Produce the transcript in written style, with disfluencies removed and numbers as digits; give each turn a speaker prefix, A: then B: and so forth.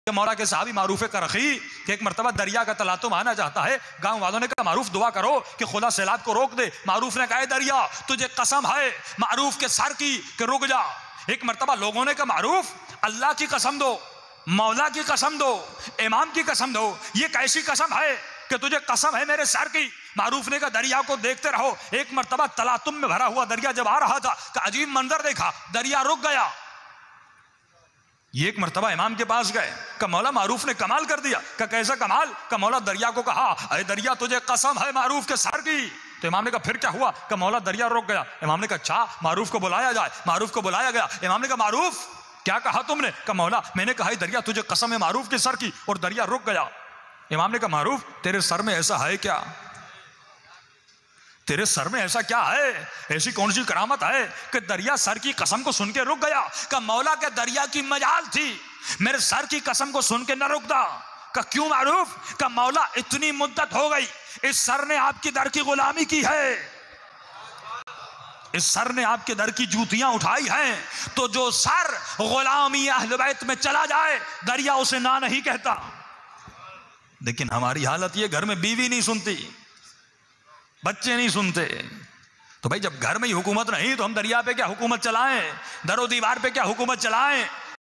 A: मौला के साहबी मारूफ करखी कि एक मरतबा दरिया का तलातुम आना चाहता है। गांव वालों ने कहा मारूफ दुआ करो कि खुदा सैलाब को रोक दे। मारूफ ने कहा दरिया तुझे कसम है मारूफ के सर की कि रुक जा। एक मरतबा लोगों ने कहा मारूफ अल्लाह की कसम दो, मौला की कसम दो, इमाम की कसम दो, ये कैसी कसम है कि तुझे कसम है मेरे सर की। मारूफ ने कहा दरिया को देखते रहो। एक मरतबा तलातुम में भरा हुआ दरिया जब आ रहा था कि अजीब मंजर देखा, दरिया रुक गया। ये एक मरतबा इमाम के पास गए का मौला मारूफ ने कमाल कर दिया। का कैसा कमाल? का मौला दरिया को कहा अरे दरिया तुझे कसम है मारूफ के सर की। तो इमाम ने कहा फिर क्या हुआ? का मौला दरिया रुक गया। इमाम ने कहा अच्छा मारूफ को बुलाया जाए। मारूफ को बुलाया गया। इमाम ने कहा मारूफ क्या कहा तुमने? का मौला मैंने कहा दरिया तुझे कसम है मारूफ के सर की और दरिया रुक गया। इमाम ने कहा मारूफ तेरे सर में ऐसा है क्या? तेरे सर में ऐसा क्या है? ऐसी कौन सी करामत है कि दरिया सर की कसम को सुन के रुक गया? का मौला के दरिया की मजाल थी मेरे सर की कसम को सुन के न रुकता। का क्यों मारूफ? का मौला इतनी मुद्दत हो गई इस सर ने आपकी दर की गुलामी की है, इस सर ने आपके दर की जूतियां उठाई हैं, तो जो सर गुलामी अहले बैत में चला जाए दरिया उसे ना नहीं कहता। लेकिन हमारी हालत ये, घर में बीवी नहीं सुनती, बच्चे नहीं सुनते, तो भाई जब घर में ही हुकूमत नहीं तो हम दरिया पे क्या हुकूमत चलाएं, दरो दीवार पे क्या हुकूमत चलाएं।